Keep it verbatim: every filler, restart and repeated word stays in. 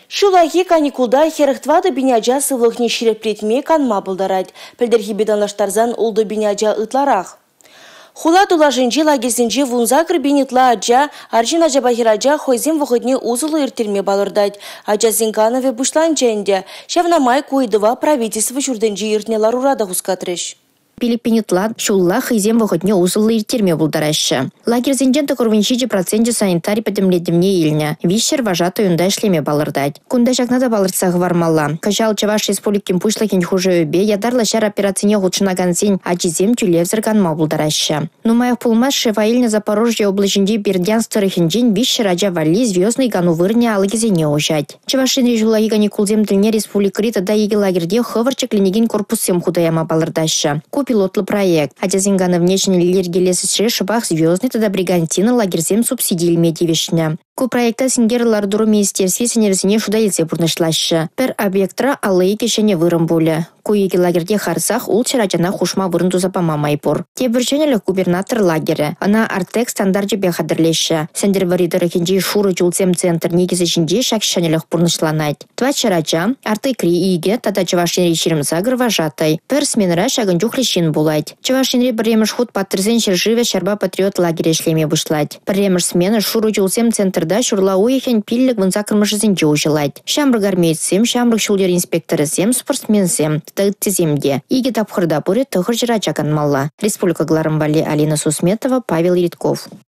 Шулахи каникулда херехтвады биняджа сывлыхне ширепретме канма булдарать. Пельдерхи беданлаштарзан улды биняджа ытларах. Хула тулажинчи лагерсенчи вунзакр бинитла аджа, аржин аджа бахираджа хойзем выходне узулы иртирме балырдать. Аджа Зинканове бушланченде. Шавнамай куйдыва правительство чурденчи иртнелар урада хускатрыш. Пилиппинитла шулла хызем выходне узылы иртирме булдараща. Лагерь зенжен токурвинчичи проценте санитарий подемледемне илня. Вищер важата юнда шлеме балырдать. Кунда жакнада балырца гвармалла. Кажал Чаваш республикин пушлакин хуже өбе, ядарла шар операцине худшынаган сень, а чизем тюлевзырган ма булдараща. Но моя пулмаш шеваильня Запорожье облачинди бердянстыры хинджин вищер аджа вали звездный гану вырне алыгизене ужать. Чавашин режулаги ганикулзем дельне республикрита да еги лагерде хыварча клинигин корпус сем худаяма балырдаща. Пилотлы проект. Хотя Зинганы внешне лирги лесышре шабах звездный тогда бригантина лагерзем субсидий медивишня. Ку проекта сингерлар дуру министерстве сенерзине шудайлице бурнышлашы. Пер объектра аллы кешене вырымбуле. Куеги лагерде харсах ул чарачана хушма вырынду запама майпур. Те бірченелі губернатор лагеря. Она артек стандарджи бехадырлеші. Сендер варидары кенжи шуры жулцем центр негізі жинде шакшанелік бурнышланать. Тва чарача арты кри иге тада чавашин речерім загыр важатай. Пер сменра шагын жухлешин булать. Чавашин ре біремеш худ патырзен шерживе шарба патриот лагеря шлеме бушлать. Біремеш смена шуры жулцем центр да шурла уехен пиллик вон закрмышызенче ужелать. Шамрык армейцем, шамрык шулдер инспекторызем, спортсмензем, тыземде. Иге тапхырда буре тыхыр жыра чакан малла. Республика Гларамбали Алина Сусметова, Павел Ритков.